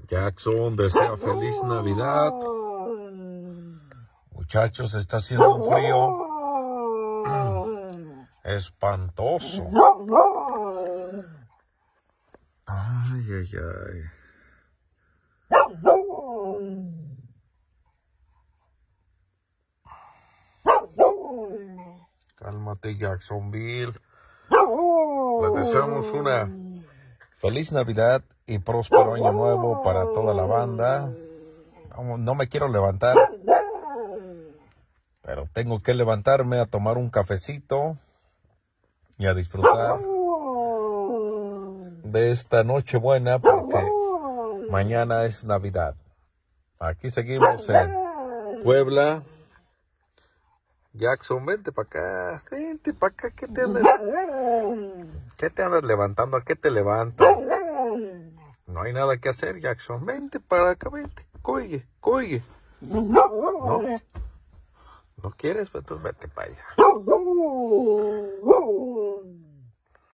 Jackson desea feliz Navidad. Muchachos, está haciendo un frío espantoso. Ay, ay, ay. Cálmate, Jacksonville. Les deseamos una feliz Navidad y próspero año nuevo para toda la banda. No me quiero levantar, pero tengo que levantarme a tomar un cafecito y a disfrutar de esta noche buena porque mañana es Navidad. Aquí seguimos en Puebla. Jackson, vente para acá. Vente para acá. ¿Qué te andas levantando? ¿A qué te levantas? No hay nada que hacer, Jackson. Vente para acá, vente. Coye. ¿No? ¿No quieres? Pues entonces vete para allá.